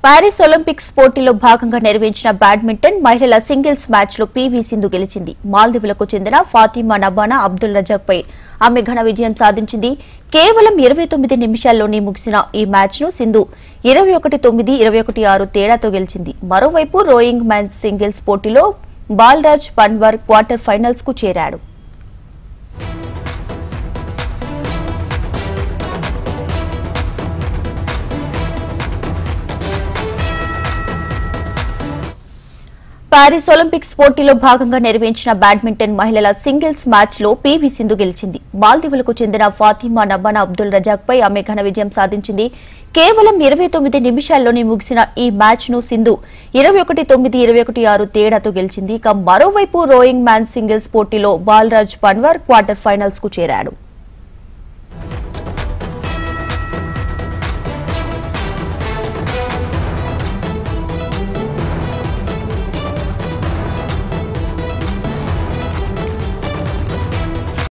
Paris Olympics పోటీలో భాగంగా నిర్వహించిన బ్యాడ్మింటన్ మహిళల సింగిల్స్ మ్యాచ్ లో పీవీ సింధు గెలిచింది. మాల్దీవులకు చెందిన ఫాతిమా నబానా అబ్దుల్ రజాక్ పై ఆమె ఘన విజయం సాధించింది. కేవలం 29 నిమిషాల్లోనే ముగిసిన ఈ మ్యాచ్ ను సింధు 21-9, 21-6 తేడాతో గెలిచింది. మరోవైపు రోయింగ్ మెన్స్ సింగిల్స్ పోటీలో బాలరాజ్ పన్వార్ క్వార్టర్ ఫైనల్స్ కు చేరాడు. పారిస్ ఒలింపిక్స్ పోటీలో భాగంగా నిర్వహించిన బ్యాడ్మింటన్ మహిళల సింగిల్స్ మ్యాచ్ లో పీవీ సింధు గెలిచింది. మాల్దీవులకు చెందిన ఫాతిమా నబానా అబ్దుల్ రజాక్ పై ఆమె ఘన విజయం సాధించింది. కేవలం 29 నిమిషాల్లోనే ముగిసిన ఈ మ్యాచ్ ను సింధు 21-9, 21-6 తేడాతో గెలిచింది. ఇక మరోవైపు రోయింగ్ మ్యాన్ సింగిల్స్ పోటీలో బాలరాజ్ పన్వార్ క్వార్టర్ ఫైనల్స్ కు చేరాడు.